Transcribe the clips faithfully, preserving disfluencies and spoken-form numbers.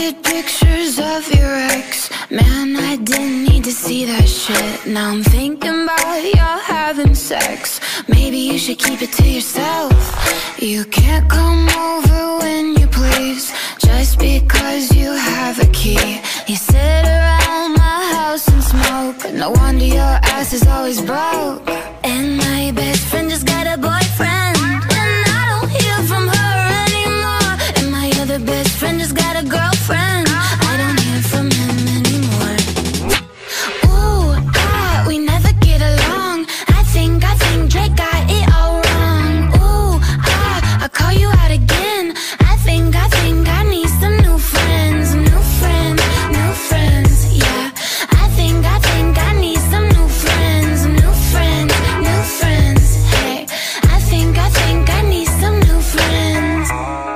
Deleted pictures of your ex. Man, I didn't need to see that shit. Now I'm thinking about y'all having sex. Maybe you should keep it to yourself. You can't come over when you please, just because you have a key. You sit around my house and smoke. No wonder your ass is always broke. And my best friend just got a boyfriend, and I don't hear from her anymore. And my other best friend just got a girlfriend. I don't hear from him anymore. Ooh, ah, we never get along. I think, I think Drake got it all wrong. Ooh, ah, I call you out again. I think, I think I need some new friends. New friends, new friends, yeah. I think, I think I need some new friends. New friends, new friends, hey. I think, I think I need some new friends.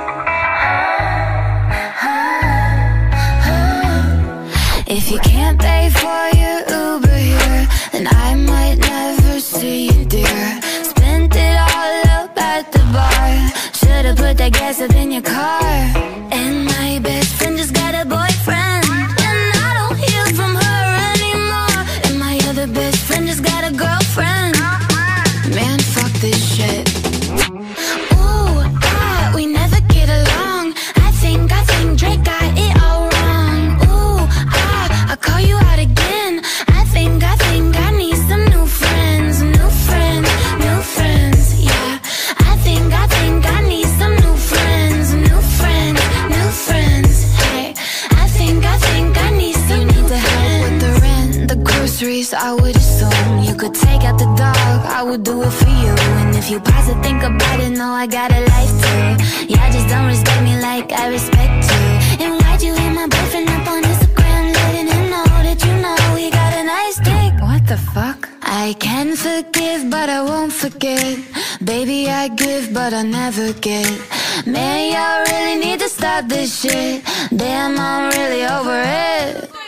If you can't pay for your Uber here, then I might never see you, dear. Spent it all up at the bar. Should've put that gas up in your car. And my best friend just got a boyfriend, and I don't hear from her anymore. And my other best friend just got a girlfriend. Man, fuck this shit. Ooh, ah, we never get along. I think, I think Drake got it all wrong. Ooh, ah, I call you out again. I think, I think I need some new friends. New friends, new friends, yeah. I think, I think I need some new friends. New friends, new friends, hey. I think, I think I need some you need to help with the rent, the groceries. I would assume you could take out the dog. I would do it for you. And if you pause to think about it, know I got a life too. Yeah, just don't respect me like I respect you. And why'd you hit my boyfriend up on Instagram, letting him know that you know he got a nice dick? What the fuck? I can forgive, but I won't forget. Baby, I give, but I never get. Man, y'all really need to stop this shit. Damn, I'm really over it.